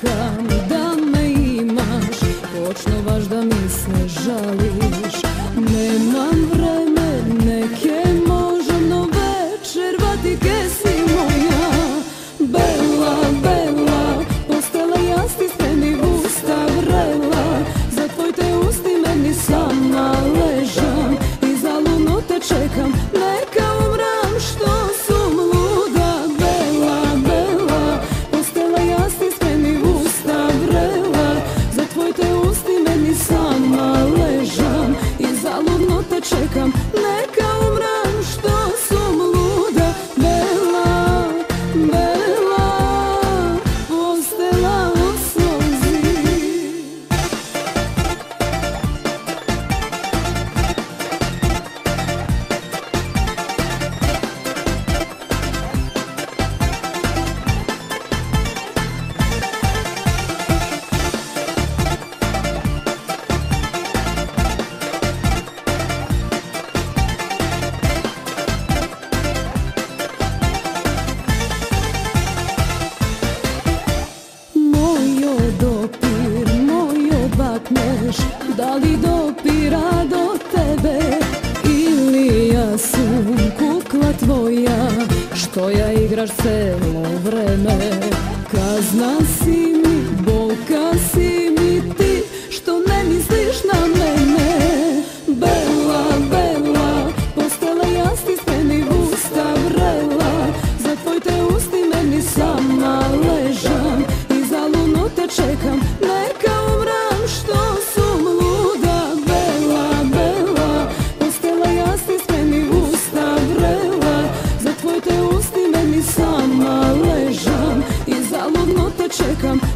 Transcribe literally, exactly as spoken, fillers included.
čekam da me imaš, točno baš da mi se žališ. Nemam vreme, neke možem, no večer vatike si moja. Bela, bela, postala jasti spremi v usta vrela. Za tvoj te usti meni sama ležam i zaludno te čekam, neka umram što sum luda. Bela, bela, postala jasti spremi v usta vrela. Za tvoj te usti meni sama ležam i zaludno te čekam, neka umram što sum luda. Bela, bela, postela od suzi. Mojo dopir, mojo bakneš, da li dopira do tebe? Ili ja sam kukla tvoja, što ja igraš celo vreme? Kazna si mi, bolka si mi ti, što ne misliš na mene. Bela, bela, postala jasti spremi v usta vrela. Za tvoj te usti meni sama ležam i zaludno te čekam, neka umram što sum luda. Bela, bela, postala jasti spremi v usta vrela. Za tvoj te usti meni sama ležam i zaludno te čekam,